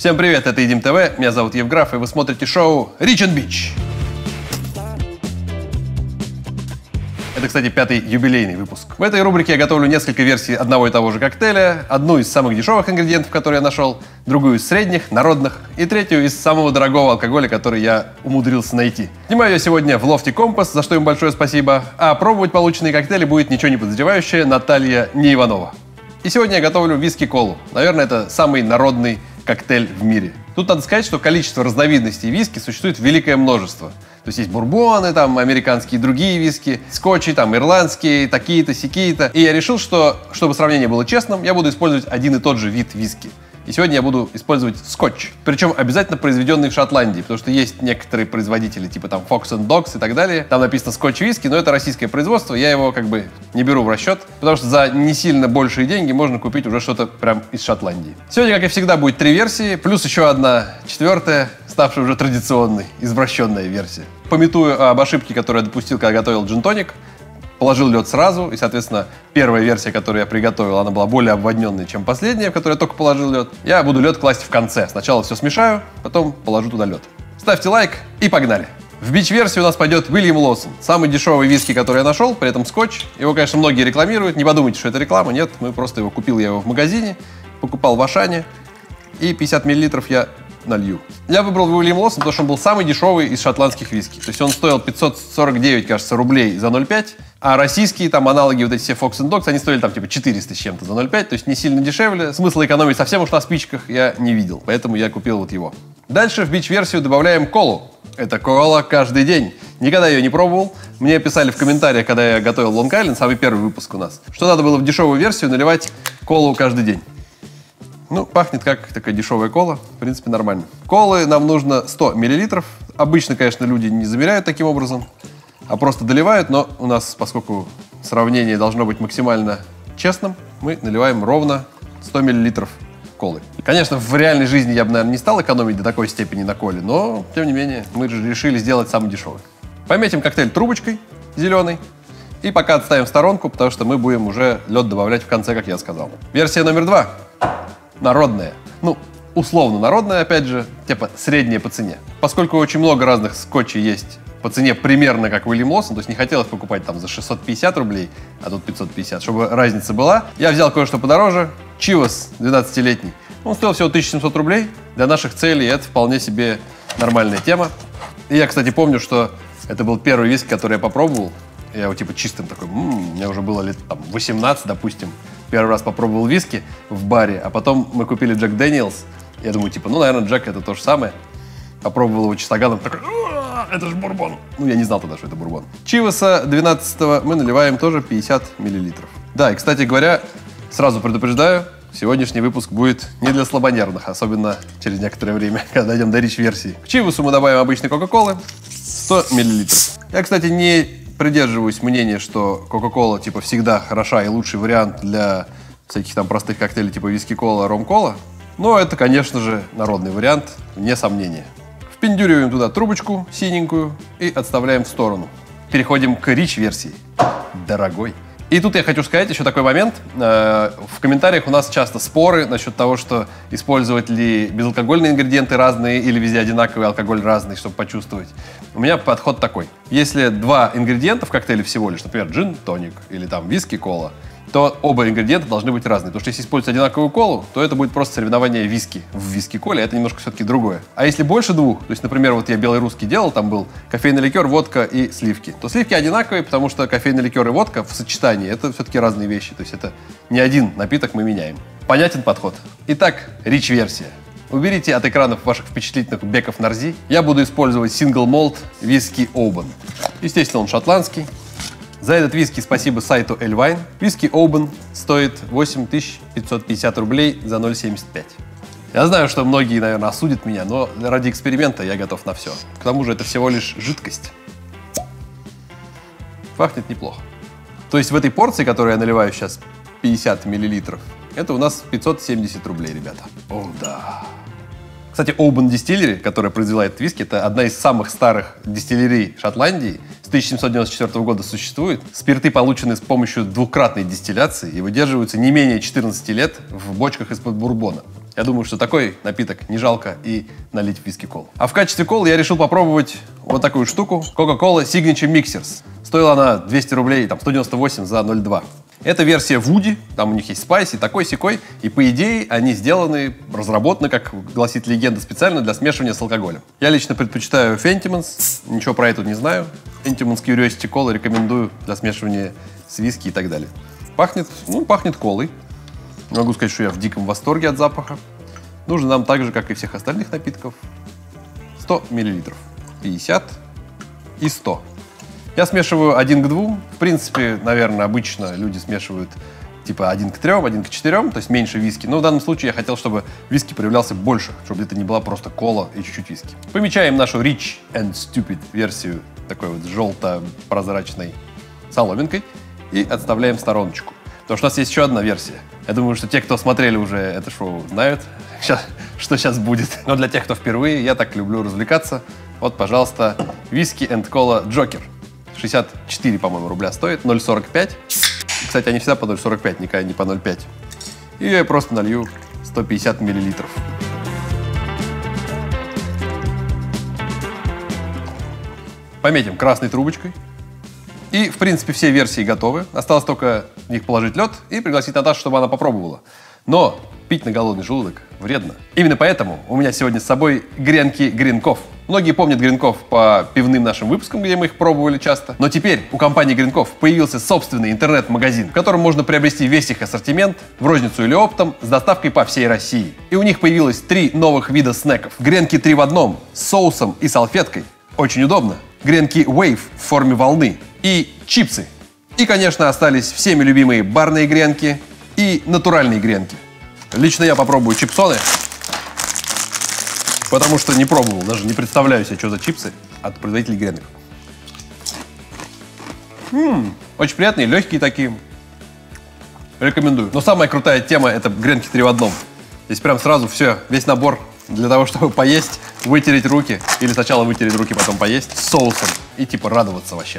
Всем привет, это Едим ТВ, меня зовут Евграф, и вы смотрите шоу Rich and Beach. Это, кстати, 5-й юбилейный выпуск. В этой рубрике я готовлю несколько версий одного и того же коктейля, одну из самых дешевых ингредиентов, которые я нашел, другую из средних, народных, и третью из самого дорогого алкоголя, который я умудрился найти. Снимаю я сегодня в лофте Компас, за что им большое спасибо, а пробовать полученные коктейли будет ничего не подозревающая Наталья Неиванова. И сегодня я готовлю виски-колу. Наверное, это самый народный коктейль в мире. Тут надо сказать, что количество разновидностей виски существует великое множество. То есть есть бурбоны, там, американские другие виски, скотчи, там, ирландские, такие-то, сякие-то. И я решил, что, чтобы сравнение было честным, я буду использовать один и тот же вид виски. И сегодня я буду использовать скотч. Причем обязательно произведенный в Шотландии, потому что есть некоторые производители, типа там Fox and Dogs и так далее. Там написано скотч виски, но это российское производство, я его как бы не беру в расчет, потому что за не сильно большие деньги можно купить уже что-то прям из Шотландии. Сегодня, как и всегда, будет 3 версии, плюс еще одна четвертая, ставшая уже традиционной, извращенная версия. Памятую об ошибке, которую я допустил, когда готовил джин-тоник. Положил лед сразу, и, соответственно, первая версия, которую я приготовил, она была более обводненной, чем последняя, в которой я только положил лед. Я буду лед класть в конце. Сначала все смешаю, потом положу туда лед. Ставьте лайк и погнали! В бич-версии у нас пойдет Уильям Лоусон. Самый дешевый виски, который я нашел, при этом скотч. Его, конечно, многие рекламируют. Не подумайте, что это реклама. Нет, мы просто его купил, я его в магазине, покупал в Ашане. И 50 мл я налью. Я выбрал Уильям Лоусон, потому что он был самый дешевый из шотландских виски. То есть он стоил 549, кажется, рублей за 0,5. А российские там аналоги, вот эти все Fox and Dogs, они стоили там типа 400 с чем-то за 0,5. То есть не сильно дешевле. Смысла экономить совсем уж на спичках я не видел. Поэтому я купил вот его. Дальше в бич-версию добавляем колу. Это кола каждый день. Никогда ее не пробовал. Мне писали в комментариях, когда я готовил Long Island, самый первый выпуск у нас, что надо было в дешевую версию наливать колу каждый день. Ну, пахнет как такая дешевая кола. В принципе, нормально. Колы нам нужно 100 мл. Обычно, конечно, люди не замеряют таким образом, а просто доливают. Но у нас, поскольку сравнение должно быть максимально честным, мы наливаем ровно 100 мл колы. Конечно, в реальной жизни я бы, наверное, не стал экономить до такой степени на коле, но, тем не менее, мы же решили сделать самый дешевый. Пометим коктейль трубочкой зеленой. И пока отставим в сторонку, потому что мы будем уже лед добавлять в конце, как я сказал. Версия номер 2. Народная. Ну, условно народная, опять же, типа средняя по цене. Поскольку очень много разных скотчей есть по цене примерно как Уильям Лоусон, то есть не хотелось покупать там за 650 рублей, а тут 550, чтобы разница была, я взял кое-что подороже. Chivas 12-летний. Он стоил всего 1700 рублей. Для наших целей это вполне себе нормальная тема. И я, кстати, помню, что это был первый виски, который я попробовал. Я его типа чистым такой, мне уже было лет там 18, допустим. Первый раз попробовал виски в баре, а потом мы купили Джек Дэниелс. Я думаю, типа, ну, наверное, Джек это то же самое. Попробовал его чистоганом, такой, это же бурбон. Ну, я не знал тогда, что это бурбон. Чиваса 12-го мы наливаем тоже 50 мл. Да, и, кстати говоря, сразу предупреждаю, сегодняшний выпуск будет не для слабонервных, особенно через некоторое время, когда дойдем до рич-версии. К чивасу мы добавим обычной кока-колы, 100 мл. Я, кстати, не придерживаюсь мнения, что кока-кола типа всегда хороша и лучший вариант для всяких там простых коктейлей типа виски-кола, ром-кола. Но это, конечно же, народный вариант, вне сомнения. Впендюриваем туда трубочку синенькую и отставляем в сторону. Переходим к рич-версии. Дорогой. И тут я хочу сказать еще такой момент. В комментариях у нас часто споры насчет того, что использовать ли безалкогольные ингредиенты разные или везде одинаковый алкоголь разный, чтобы почувствовать. У меня подход такой. Если 2 ингредиента в коктейле всего лишь, например, джин-тоник или там виски-кола, то оба ингредиента должны быть разные. Потому что если использовать одинаковую колу, то это будет просто соревнование виски в виски-коле, это немножко все-таки другое. А если больше 2, то есть, например, вот я белый русский делал, там был кофейный ликер, водка и сливки, то сливки одинаковые, потому что кофейный ликер и водка в сочетании это все-таки разные вещи. То есть это не один напиток мы меняем. Понятен подход? Итак, рич-версия. Уберите от экранов ваших впечатлительных беков Нарзи. Я буду использовать Single Malt виски Oban. Естественно, он шотландский. За этот виски спасибо сайту Эльвайн. Виски Oban стоит 8550 рублей за 0,75. Я знаю, что многие, наверное, осудят меня, но ради эксперимента я готов на все. К тому же это всего лишь жидкость. Пахнет неплохо. То есть в этой порции, которую я наливаю сейчас, 50 мл, это у нас 570 рублей, ребята. О, да. Кстати, Oban Distillery, которая произвела этот виски, это одна из самых старых дистиллерий Шотландии, с 1794 года существует. Спирты получены с помощью двукратной дистилляции и выдерживаются не менее 14 лет в бочках из-под бурбона. Я думаю, что такой напиток не жалко и налить в виски-колу. А в качестве колы я решил попробовать вот такую штуку. Coca-Cola Signature Mixers. Стоила она 200 рублей, там 198 за 0,2. Это версия Вуди, там у них есть спайси, такой-сякой. И по идее они сделаны, разработаны, как гласит легенда, специально для смешивания с алкоголем. Я лично предпочитаю Fentimans, ничего про это не знаю. Fentimans Curiosity Cola рекомендую для смешивания с виски и так далее. Пахнет, пахнет колой. Не могу сказать, что я в диком восторге от запаха. Нужно нам так же, как и всех остальных напитков, 100 мл. 50 и 100. Я смешиваю 1 к 2. В принципе, наверное, обычно люди смешивают типа 1 к 3, 1 к 4, то есть меньше виски. Но в данном случае я хотел, чтобы виски проявлялся больше, чтобы это не была просто кола и чуть-чуть виски. Помечаем нашу Rich and Stupid версию такой вот желто-прозрачной соломинкой и отставляем в стороночку. Потому что у нас есть еще одна версия. Я думаю, что те, кто смотрели уже это шоу, знают, что сейчас будет. Но для тех, кто впервые, я так люблю развлекаться. Вот, пожалуйста, виски and кола Джокер. 64, по-моему, рубля стоит, 0,45. Кстати, они всегда по 0,45, никогда не по 0,5. И я просто налью 150 миллилитров. Пометим красной трубочкой. И, в принципе, все версии готовы. Осталось только в них положить лед и пригласить Наташу, чтобы она попробовала. Но пить на голодный желудок вредно. Именно поэтому у меня сегодня с собой гренки Гринков. Многие помнят Гринков по пивным нашим выпускам, где мы их пробовали часто. Но теперь у компании Гринков появился собственный интернет-магазин, в котором можно приобрести весь их ассортимент в розницу или оптом с доставкой по всей России. И у них появилось 3 новых вида снеков. Гренки 3 в одном с соусом и салфеткой. Очень удобно. Гренки Wave в форме волны. И чипсы. И, конечно, остались всеми любимые барные гренки и натуральные гренки. Лично я попробую чипсоны, потому что не пробовал, даже не представляю себе, что за чипсы от производителей гренок. Очень приятные, легкие такие. Рекомендую. Но самая крутая тема — это гренки 3 в одном. Здесь прям сразу все, весь набор для того, чтобы поесть, вытереть руки. Или сначала вытереть руки, потом поесть с соусом. И типа радоваться вообще.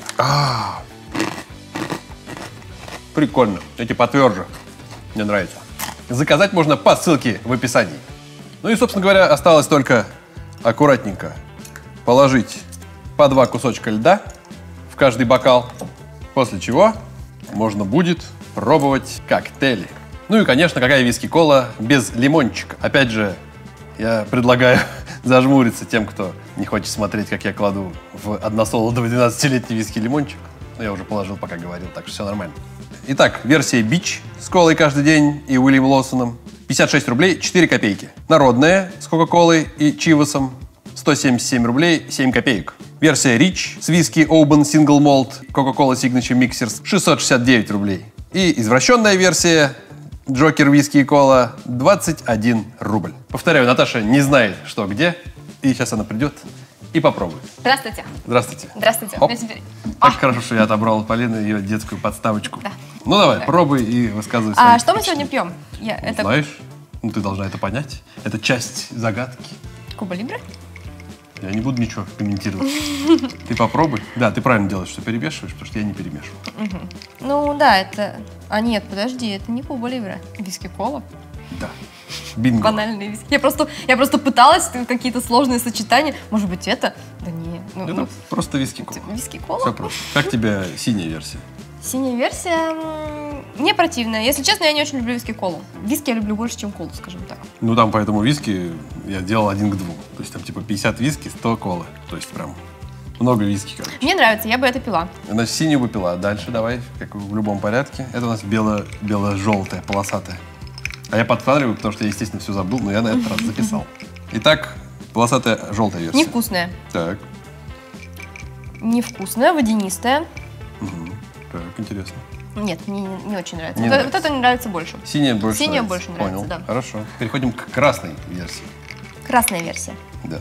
Прикольно. Эти потверже. Мне нравится. Заказать можно по ссылке в описании. Ну и, собственно говоря, осталось только аккуратненько положить по 2 кусочка льда в каждый бокал. После чего можно будет пробовать коктейли. Ну и, конечно, какая виски-кола без лимончика. Опять же, я предлагаю зажмуриться тем, кто не хочет смотреть, как я кладу в односолодовый 12-летний виски лимончик. Но я уже положил, пока говорил, так что все нормально. Итак, версия Бич с колой каждый день и Уильям Лоусоном. 56 рублей 4 копейки. Народная с Кока-Колой и Чивасом. 177 рублей 7 копеек. Версия Rich с виски Oban Single Malt Coca-Cola Signature Mixers. 669 рублей. И извращенная версия Джокер виски и кола 21 рубль. Повторяю, Наташа не знает, что где. И сейчас она придет и попробует. Здравствуйте. Здравствуйте. Здравствуйте. Так хорошо, что я отобрал у Полины ее детскую подставочку. Да. Ну давай, пробуй и высказывай свои А что мы впечатления. сегодня пьем? Знаешь? Ну ты должна это понять. Это часть загадки. Куба Либре? Я не буду ничего комментировать. Ты попробуй. Да, ты правильно делаешь, что перемешиваешь, потому что я не перемешиваю. Ну да, это... А нет, подожди, это не Куба Либре. Виски-кола. Да. Бинго. Банальные виски. Я просто пыталась какие-то сложные сочетания. Может быть, это? Да не. Это просто виски-кола. Виски-кола? Все просто. Как тебе синяя версия? Синяя версия мне противная. Если честно, я не очень люблю виски-колу. Виски я люблю больше, чем колу, скажем так. Ну там поэтому виски я делал 1 к 2. То есть там типа 50 виски, 100 колы. То есть прям много виски, короче. Мне нравится, я бы это пила. Значит, синюю бы пила. Дальше давай, как в любом порядке. Это у нас бело-желтая, полосатая. А я подсматриваю, потому что я, естественно, все забыл, но я на этот раз записал. Итак, полосатая желтая версия. Невкусная. Так. Невкусная, водянистая. Так, интересно. Нет, мне не очень нравится. Не Вот нравится. это мне нравится больше. Синяя больше Синяя нравится. больше нравится, Понял. да. Хорошо. Переходим к красной версии. Красная версия. Да.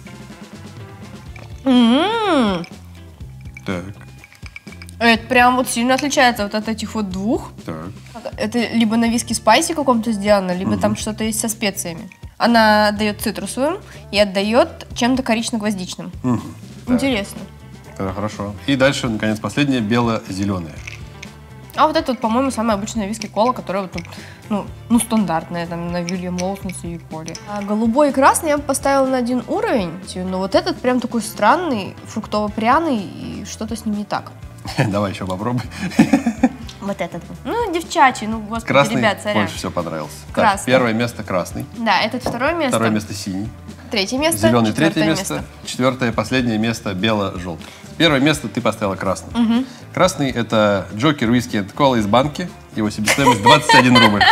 Так, Это прям вот сильно отличается вот от этих вот двух. так. Это либо на виски спайси каком-то сделано, либо там что-то есть со специями. Она отдает цитрусовым и отдает чем-то корично-гвоздичным. Так. Интересно. Хорошо. И дальше, наконец, последнее, бело-зеленое. А вот это, вот, по-моему, самая обычная виски-кола, которая вот, ну, стандартная, там, на Вильям Лоусонсе и Коле. А голубой и красный я бы поставила на один уровень, но вот этот прям такой странный, фруктово-пряный, и что-то с ним не так. Давай еще попробуй. Вот этот. Ну, девчачий, ну, господи, Красный ребят, сорян. больше всего понравился. Красный. Так, первое место красный. Да, этот второе место. Второе место синий. Третье место. Зеленый третье четвертое место. Четвертое, последнее место бело-желтый. Первое место ты поставила красный. Угу. Красный — это Джокер Whisky and Cola из банки. Его себестоимость 21 рубль.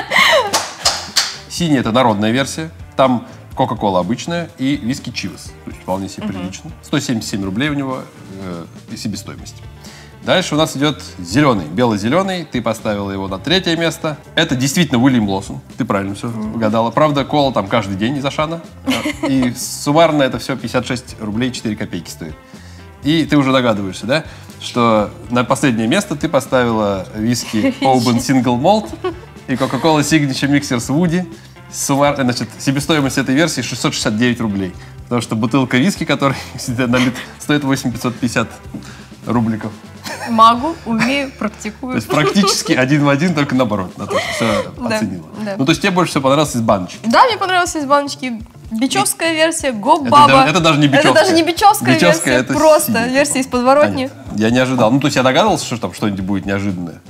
Синий — это народная версия. Там Кока-кола обычная и виски Чивас. То есть вполне себе прилично. 177 рублей у него себестоимость. Дальше у нас идет зеленый, бело-зеленый. Ты поставила его на третье место. Это действительно Уильям Лоусон. Ты правильно все угадала. Правда, кола там каждый день из Ашана. И суммарно это все 56 рублей 4 копейки стоит. И ты уже догадываешься, да, что на последнее место ты поставила виски Oban Single Malt и Coca-Cola Signature Mixers Woody. Суммарно, значит, себестоимость этой версии 669 рублей. Потому что бутылка виски, которая налит, стоит 8550 рубликов. Могу, умею, практикую. То есть практически один в один, только наоборот. Наташа все оценила. Да. Ну, то есть тебе больше всего понравилось из баночки. Да, мне понравилась из баночки бичевская версия, гоп-баба. Это даже не бичевская. Это даже не бичевская версия, это просто синяя. версия из подворотни. Я не ожидал. Ну, то есть я догадывался, что там что-нибудь будет неожиданное.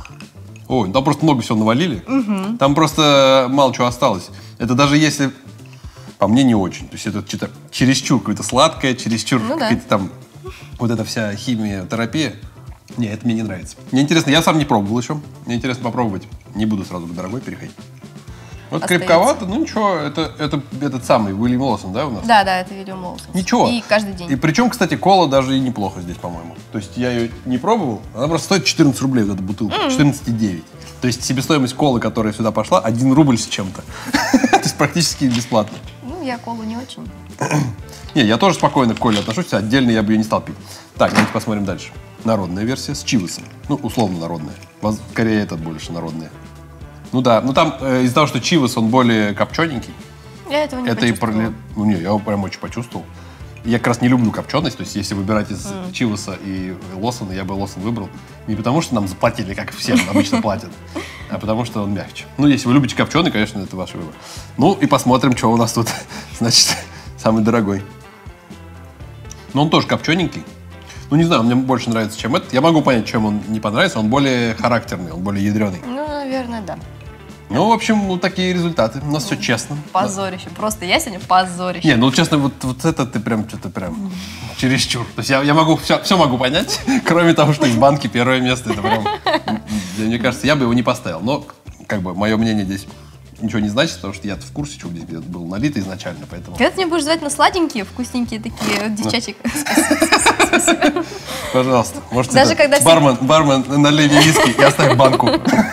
Ой, там просто много всего навалили. Там просто мало чего осталось. Это даже если, по мне, не очень. То есть это что-то чересчур какое-то сладкое, чересчур какая-то там вот эта вся химия-терапия. Не, это мне не нравится. Мне интересно, я сам не пробовал еще. Мне интересно попробовать. Не буду сразу к дорогой переходить. Вот Остается. крепковато, ну ничего, это этот самый Уильям Лоусон, да, у нас? Да, это Вильям Лоусон. Ничего. И каждый день. И причем, кстати, кола даже и неплохо здесь, по-моему. То есть я ее не пробовал, она просто стоит 14 рублей, вот эта бутылка, 14,9. То есть себестоимость колы, которая сюда пошла, 1 рубль с чем-то. То есть практически бесплатно. Ну, я колу не очень. Не, я тоже спокойно к коле отношусь, отдельно я бы ее не стал пить. Так, давайте посмотрим дальше. Народная версия с чивасом. Ну, условно народная. Скорее, этот больше народная. Ну да, ну там из-за того, что чивас, он более копчененький. Я этого не Это почувствовала. Ну не, я его прям очень почувствовал. Я как раз не люблю копченость, то есть если выбирать из Чиваса и Лосона, я бы Лосон выбрал. Не потому, что нам заплатили, как всем обычно платят, а потому, что он мягче. Ну, если вы любите копченый, конечно, это ваш выбор. Ну, и посмотрим, что у нас тут, значит, самый дорогой. Но он тоже копчененький. Ну, не знаю, мне больше нравится, чем этот. Я могу понять, чем он не понравится. Он более характерный, он более ядреный. Ну, наверное, да. Ну, в общем, ну, такие результаты. У нас все честно. Позорище. Просто я сегодня позорище. Не, ну, честно, вот это ты прям что-то прям чересчур. То есть я могу, все могу понять, кроме того, что из банки первое место. Это прям, мне кажется, я бы его не поставил. Но, как бы, мое мнение здесь ничего не значит, потому что я в курсе, что здесь где-то был налито изначально, поэтому... Когда ты меня будешь звать на сладенькие, вкусненькие такие девчачек. Пожалуйста, можете Даже когда все- бармен, налей мне виски и оставь банку.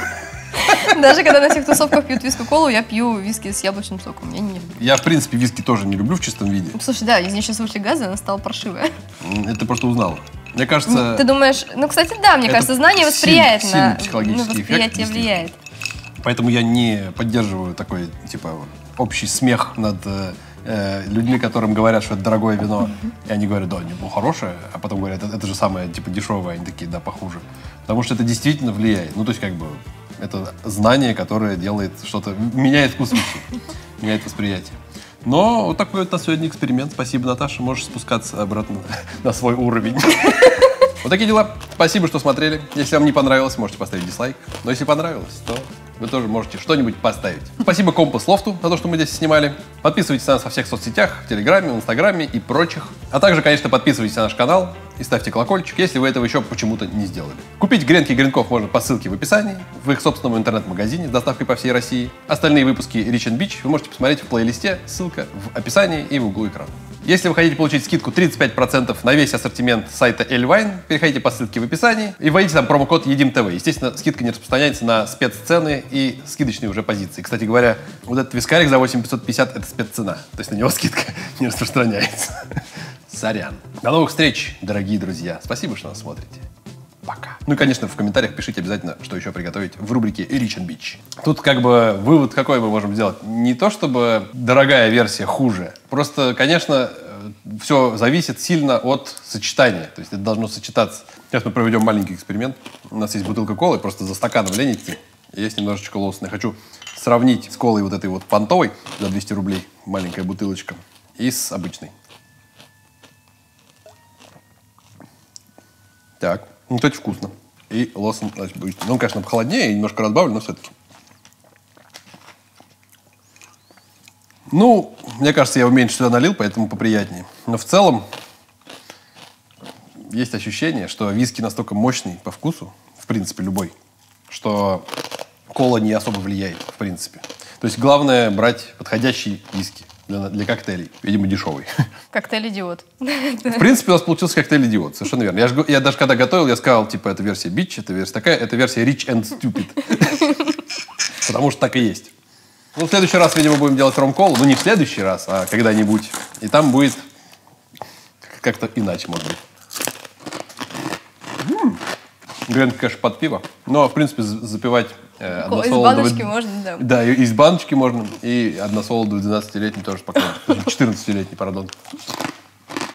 Даже когда на всех тусовках пьют виски-колу, я пью виски с яблочным соком. Я не люблю. Я, в принципе, виски тоже не люблю в чистом виде. Слушай, да, из нее сейчас вышли газы, она стала паршивая. Это просто узнала. Мне кажется... Ты думаешь, ну, кстати, да, мне это кажется, знание восприятие сильный на психологический эффект, восприятие действительно. влияет. Поэтому я не поддерживаю такой, типа, общий смех над людьми, которым говорят, что это дорогое вино. И они говорят, да, ну, хорошее, а потом говорят, это же самое, типа, дешевое. Они такие, да, похуже. Потому что это действительно влияет. Ну, то есть, как бы, это знание, которое делает что-то, меняет вкус вещей, меняет восприятие. Но вот такой вот на сегодня эксперимент. Спасибо, Наташа. Можешь спускаться обратно на свой уровень. Вот такие дела. Спасибо, что смотрели. Если вам не понравилось, можете поставить дизлайк. Но если понравилось, то вы тоже можете что-нибудь поставить. Спасибо Компас Лофту за то, что мы здесь снимали. Подписывайтесь на нас во всех соцсетях, в Телеграме, в Инстаграме и прочих. А также, конечно, подписывайтесь на наш канал и ставьте колокольчик, если вы этого еще почему-то не сделали. Купить гренки и гренков можно по ссылке в описании, в их собственном интернет-магазине с доставкой по всей России. Остальные выпуски Rich and Beach вы можете посмотреть в плейлисте, ссылка в описании и в углу экрана. Если вы хотите получить скидку 35% на весь ассортимент сайта Эльвайн, переходите по ссылке в описании и вводите там промокод ЕДИМ-ТВ. Естественно, скидка не распространяется на спеццены и скидочные уже позиции. Кстати говоря, вот этот вискарик за 8550 – это спеццена. То есть на него скидка не распространяется. Сорян. До новых встреч, дорогие друзья. Спасибо, что нас смотрите. Пока. Ну и, конечно, в комментариях пишите обязательно, что еще приготовить в рубрике Rich and Beach. Тут как бы вывод какой мы можем сделать. Не то, чтобы дорогая версия хуже. Просто, конечно, все зависит сильно от сочетания. То есть это должно сочетаться. Сейчас мы проведем маленький эксперимент. У нас есть бутылка колы, просто за стаканом лень идти. Есть немножечко Лоусона. Я хочу сравнить с колой вот этой вот понтовой за 200 рублей, маленькая бутылочка, и с обычной. Так, ну, кстати, вкусно. И Лоусон, значит, будет. Ну, он, конечно, похолоднее и немножко разбавлен, но все-таки. Ну, мне кажется, я его меньше сюда налил, поэтому поприятнее. Но в целом есть ощущение, что виски настолько мощный по вкусу, в принципе, любой, что кола не особо влияет, в принципе. То есть главное брать подходящий виски для коктейлей. Видимо, дешевый. Коктейль-идиот. В принципе, у нас получился коктейль-идиот. Совершенно верно. Я даже когда готовил, я сказал, типа, это версия Beach, это версия такая, это версия Rich and Stupid. Потому что так и есть. Ну, в следующий раз, видимо, будем делать ром-колу. Ну, не в следующий раз, а когда-нибудь. И там будет как-то иначе, может быть. Гренки, конечно, под пиво. Но, в принципе, запивать из баночки можно, да. Да, из баночки можно. И односолодовый 12-летний тоже спокойно. 14-летний, пардон.